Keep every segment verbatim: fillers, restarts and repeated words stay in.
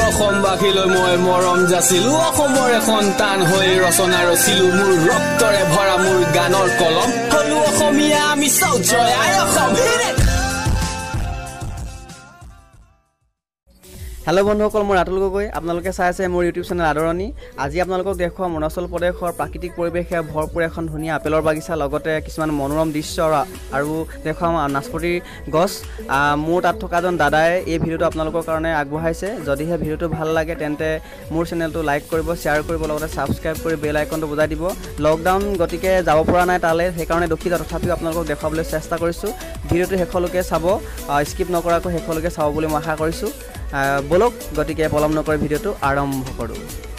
অসমবাসীলৈ মই মৰম যাচিলো অসমৰে সন্তান হৈ ৰচনা ৰচিলো মোৰ ৰক্তৰে ভৰা মোৰ গানৰ কলম হলো অসমীয়া আমি সৌজয় আই অসম हेलो बंधुসকল মই ৰাতুল গগৈ আপোনালোকে চাই আছে মোৰ ইউটিউব চেনেল আদৰণি আজি আপোনালোকক দেখুৱাম অৰুণাচল প্ৰদেশৰ প্ৰাকৃতিক পৰিৱেশে ভৰপূৰ এখন ধুনীয়া আপেলৰ বাগিচা লগতে কিছুমান মনোৰম দৃশ্য আৰু দেখুৱাম নাচপতি গছ মোৰ তাত থকা জন দাদাই এই ভিডিওটো আপোনালোকৰ কাৰণে আগবঢ়াইছে যদিহে ভিডিওটো ভাল লাগে তেন্তে মোৰ চেনেলটো লাইক কৰিব শেয়াৰ কৰিব লগতে সাবস্ক্ৰাইব কৰি বেল আইকনটো বজাই দিব লকডাউন গতিকে যাব পৰা নাই তালে সেইকাৰণে দুখিত তথাপিও আপোনালোকক দেখাবলৈ চেষ্টা কৰিছো ভিডিওটো শেষলৈকে চাব স্কিপ নকৰাকৈ শেষলৈকে চাব বুলি মই আশা কৰিছো বলক গতিকে পলম নকৰি ভিডিওটো আৰম্ভ কৰো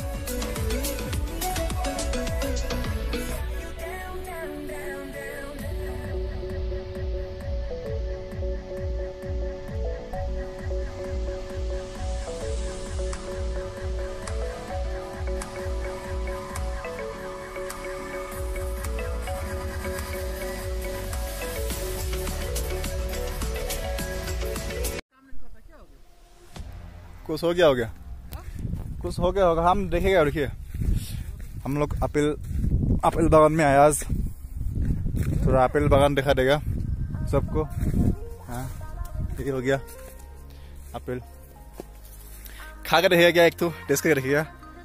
कुछ हो गया हो गया कुछ हो गया होगा हम देखेगा देखिए हम लोग एप्पल एप्पल बागान में आया आज थोड़ा एप्पल बागान दिखा देगा सबको हाँ ये हो गया एप्पल खा कर देखिएगा क्या एक तो टेस्ट करके देखिएगा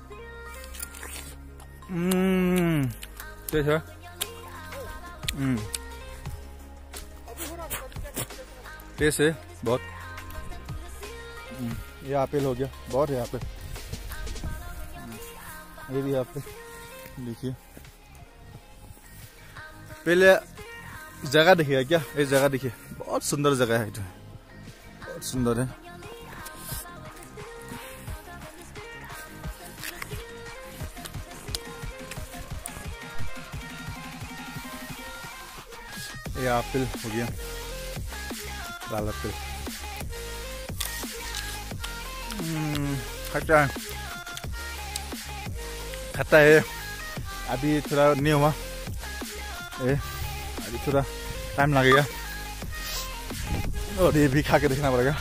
हम्म टेस्ट है हम्म टेस्ट है बहुत ये एप्पल हो गया बहुत है एप्पल ये भी एप्पल देखिए पहले जगह देखिए क्या ये जगह देखिए बहुत सुंदर जगह है बहुत सुंदर है ये एप्पल हो गया लाल एप्पल खट्टा है खट्टा है अभी थोड़ा नहीं हुआ ए अभी थोड़ा टाइम लगेगा और ये भी खा के देखना पड़ेगा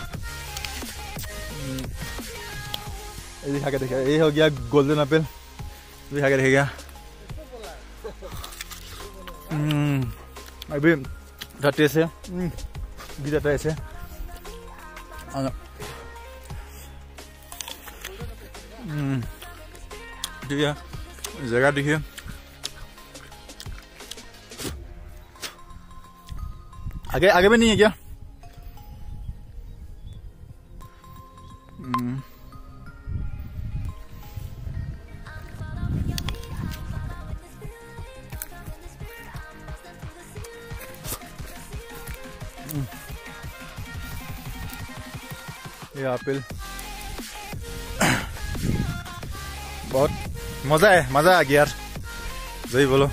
ये भी खा के देखिएगा ये हो गया गोल्डन एप्पल भी खा के देखिएगा अभी टेस्ट है भी जाता है ऐसे ठीक है जगह देखिए आगे आगे भी नहीं है क्या ये एप्पल बहुत मजा है मजा आ गया यार सही बोलो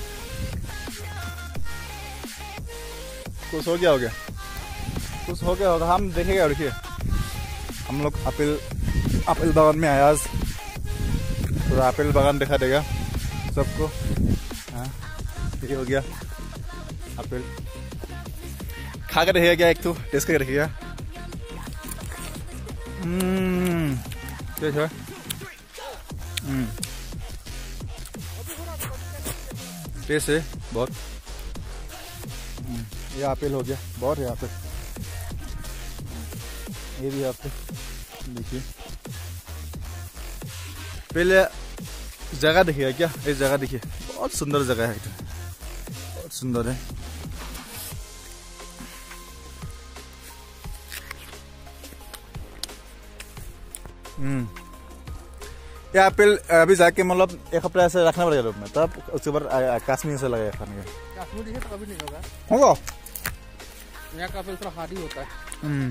कुछ हो गया हो गया कुछ हो गया होगा हम देखेगा देखिए हम लोग एप्पल एप्पल बागान में आया आज थोड़ा एप्पल बागान दिखा देगा सबको हाँ ये हो गया एप्पल खा कर देखिएगा क्या एक तो टेस्ट करके देखिएगा हम्म टेस्ट है हम्म टेस्ट है बहुत ये एप्पल हो गया बहुत है एप्पल ये भी एप्पल देखिए पहले जगह देखिएगा क्या ये जगह देखिए बहुत सुंदर जगह है बहुत सुंदर है हम्म ये एप्पल अभी जाके मतलब एक हफ्ते ऐसे रखना पड़ेगा रूम में तब उसके बाद कश्मीर से लगेगा खाने का कश्मीर से कभी नहीं होगा होगा यहाँ का एप्पल थोड़ा हार्डी होता है हम्म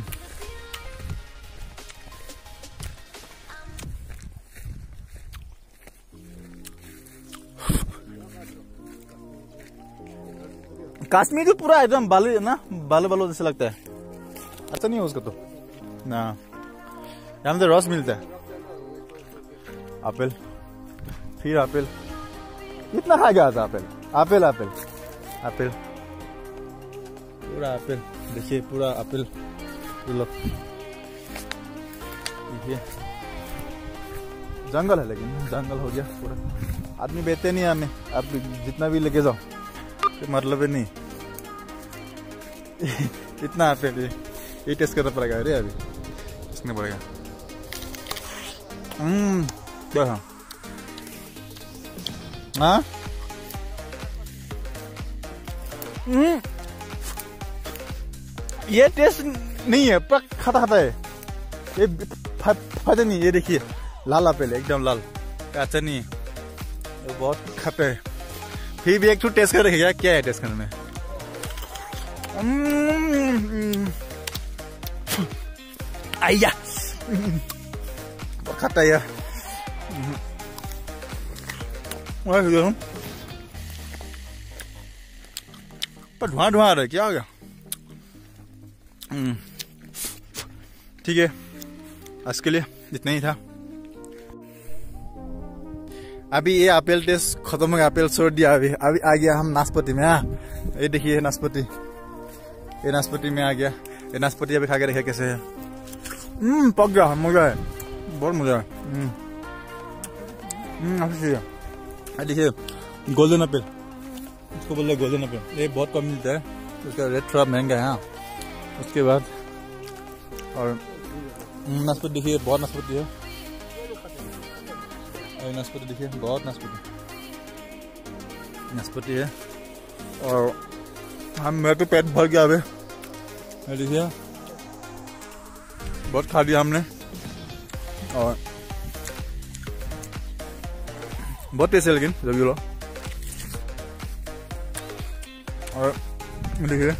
कश्मीर तो पूरा एकदम बालू ना बालू बालू जैसे लगता है अच्छा नहीं है उसका तो ना यहाँ तो रस मिलता है एप्पल फिर एप्पल कितना खा गया था एप्पल एप्पल एप्पल एप्पल पूरा एप्पल देखिए पूरा एप्पल देखिए जंगल है, लेकिन जंगल हो गया पूरा। आदमी बेचते नहीं हमें, आप जितना भी लेके जाओ तो मतलब नहीं। इतना एप्पल ये टेस्ट करना पड़ेगा अरे अभी इसमें पड़ेगा। हम्म क्या था हाँ ये टेस्ट नहीं है पर खाता खाता है ये फायदा नहीं। ये देखिए लाल एप्पल एकदम लाल, अच्छा नहीं है, ये बहुत खट्टा है। फिर भी एक तो टेस्ट कर रखिएगा क्या है टेस्ट करने में। आया बहुत खट्टा है पर धुआं धुआं आ रहा है, क्या हो गया। ठीक है आज के लिए इतना ही था। अभी ये एप्पल टेस्ट खत्म हो गया, एप्पल छोड़ दिया। अभी अभी आ गया हम नाशपाती में। हाँ ये देखिए नाशपाती, ये नाशपाती में आ गया। ये नाशपाती अभी खा के देखे कैसे है। हम्म पक गया, मजा है, बहुत मजा है। हम्म हम्म देखिए गोल्डन एप्पल, इसको बोलते हैं गोल्डन एप्पल। ये बहुत कम मिलता है, इसका रेट थोड़ा महंगा है। हाँ उसके बाद और नाशपाती देखिए बहुत नाशपाती है, नाशपाती देखिए बहुत नाशपाती नाशपाती है। और हम मेरा तो पेट भर गया अभी, देखिए बहुत खा लिया हमने और बहुत टेस्ट है लेकिन जब ये लो। और देखिए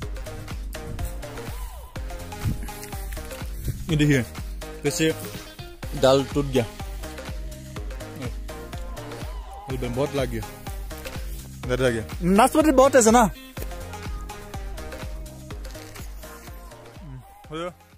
ये देखिए कैसे दाल टूट गया, बहुत लग गया, डर गया। नाशपाती बहुत है ना।